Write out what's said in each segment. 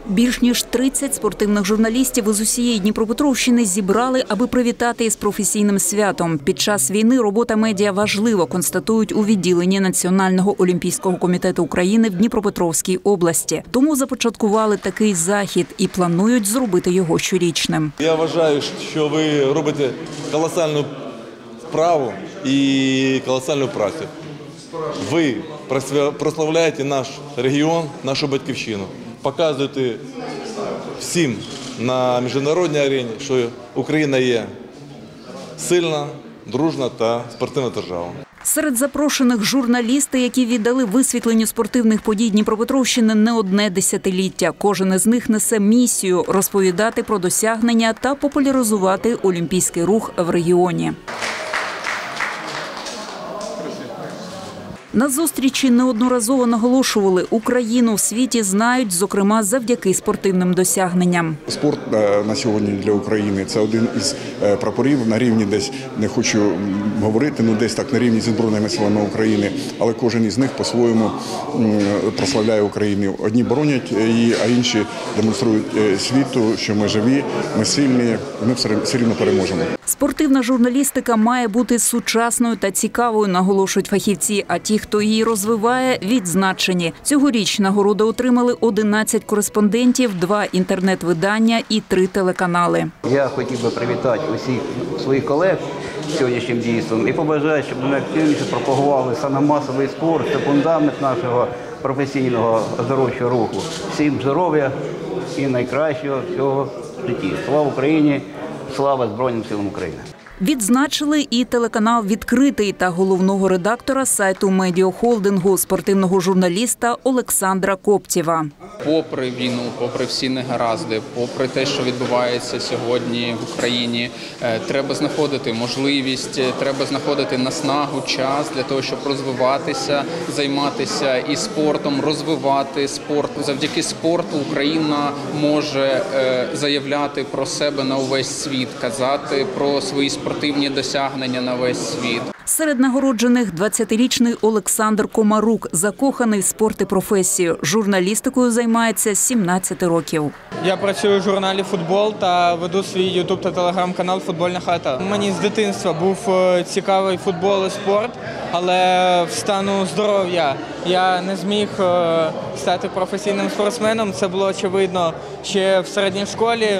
Більш ніж 30 спортивних журналістів із усієї Дніпропетровщини зібрали, аби привітати із професійним святом. Під час війни робота медіа важлива, констатують у відділенні Національного олімпійського комітету України в Дніпропетровській області. Тому започаткували такий захід і планують зробити його щорічним. Я вважаю, що ви робите колосальну справу і колосальну працю. Ви прославляєте наш регіон, нашу батьківщину. Показуєте всім на міжнародній арені, що Україна є сильна, дружна та спортивна держава. Серед запрошених журналісти, які віддали висвітленню спортивних подій Дніпропетровщини не одне десятиліття. Кожен із них несе місію – розповідати про досягнення та популяризувати олімпійський рух в регіоні. На зустрічі неодноразово наголошували, Україну в світі знають, зокрема, завдяки спортивним досягненням. Спорт на сьогодні для України – це один із прапорів на рівні, десь, не хочу говорити, десь так на рівні зі Збройними силами України, але кожен із них по-своєму прославляє Україну. Одні боронять її, а інші демонструють світу, що ми живі, ми сильні, ми все рівно переможемо. Спортивна журналістика має бути сучасною та цікавою, наголошують фахівці, а ті, хто її розвиває, відзначені. Цьогоріч нагороди отримали 11 кореспондентів, 2 інтернет-видання і 3 телеканали. Я хотів би привітати усіх своїх колег сьогоднішнім дійством і побажаю, щоб вони активніше пропагували саме масовий спорт, це фундамент нашого професійного оздоровчого руху. Всім здоров'я і найкращого всього в житті. Слава Україні! Слава Збройним силам України! Відзначили і телеканал «Відкритий» та головного редактора сайту медіахолдингу, спортивного журналіста Олександра Коптєва. Попри війну, попри всі негаразди, попри те, що відбувається сьогодні в Україні, треба знаходити можливість, треба знаходити наснагу, час для того, щоб розвиватися, займатися і спортом, розвивати спорт. Завдяки спорту Україна може заявляти про себе на увесь світ, казати про свої спортивні досягнення на весь світ. Серед нагороджених 20-річний Олександр Комарук, закоханий в спорт і професію. Журналістикою займається з 17 років. Я працюю в журналі «Футбол» та веду свій ютуб та телеграм-канал «Футбольна хата». Мені з дитинства був цікавий футбол і спорт, але в стану здоров'я я не зміг стати професійним спортсменом. Це було очевидно ще в середній школі,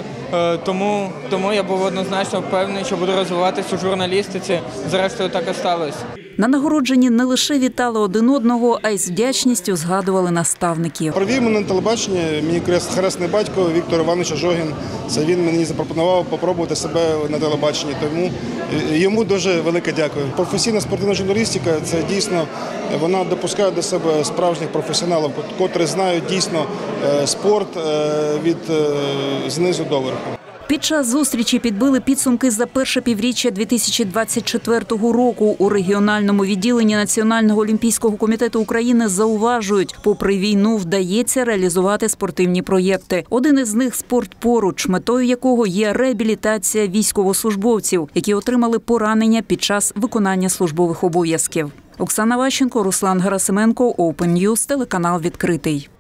тому я був однозначно впевнений, що буду розвиватися у журналістиці. Зрештою, так і сталося. На нагородженні не лише вітали один одного, а й з вдячністю згадували наставників. Провів мене на телебачення, мій хресний батько Віктор Іванович Ожогін. Це він мені запропонував спробувати себе на телебаченні, тому йому дуже велике дякую. Професійна спортивна журналістика – це дійсно, вона допускає до себе справжніх професіоналів, котрі знають дійсно спорт від знизу до верху. Під час зустрічі підбили підсумки за перше півріччя 2024 року. У регіональному відділенні Національного олімпійського комітету України зауважують, попри війну вдається реалізувати спортивні проєкти. Один із них – «Спорт поруч», метою якого є реабілітація військовослужбовців, які отримали поранення під час виконання службових обов'язків. Оксана Ващенко, Руслан Герасименко, Open News, телеканал «Відкритий».